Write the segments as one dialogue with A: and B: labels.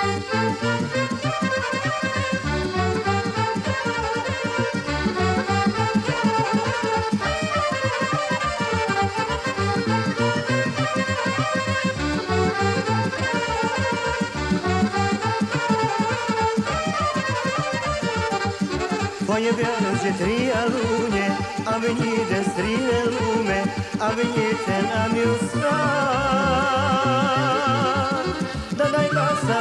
A: Foaie verge, tria lune, a venit de strine lume, a venit în amiul stat, dar n-ai casa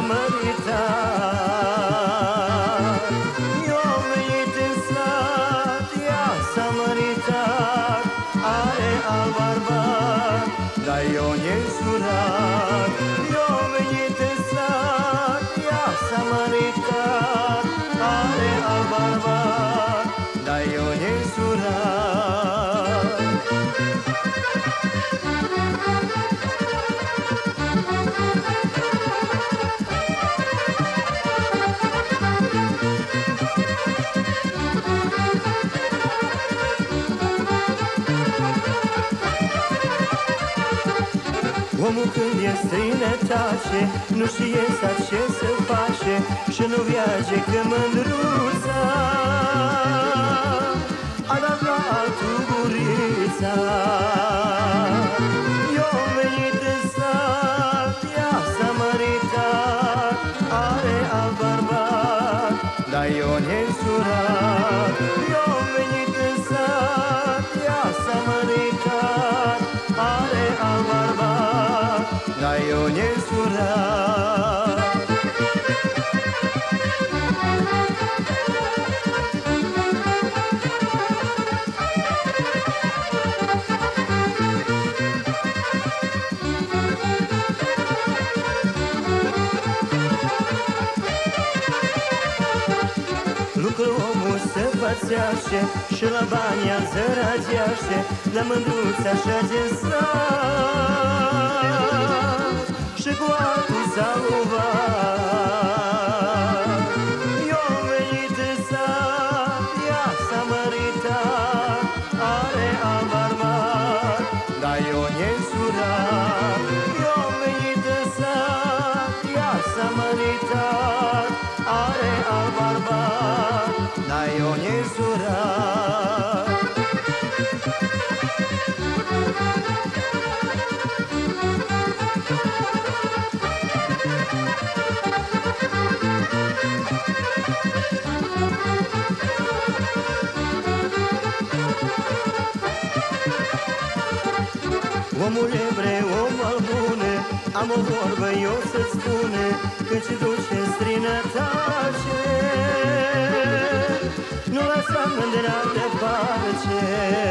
A: măritat. Eu am venit în sat, ea s-a măritat, are al barbat, dar eu ne-i surat. Eu am venit în sat, ea s-a măritat, are al barbat, dar eu ne-i surat. Omul când e străinătașe, nu știe sat ce să face și nu viage că mândruța a dat la altul gurița. Eu am venit în sat, ea s-a măritat, are al barbat, dar eu ne-i surat. Eu am venit în sat, ea s-a măritat, are al barbat, dar eu ne-i surat. Lucră omul să pățeaște și la bani al zărageaște, la mândruța și-a gesat și cu altul s-a luat. Eu am venit în sat, ea s-a măritat, are al barbat, dar eu ne-i surat. Eu am venit în sat, ea s-a măritat, are al barbat, dar eu ne-i surat. Omule vrei, om al bune, am o vorbă eu să-ți spune, când se duce în străinătate, nu lăsa mândra de pace.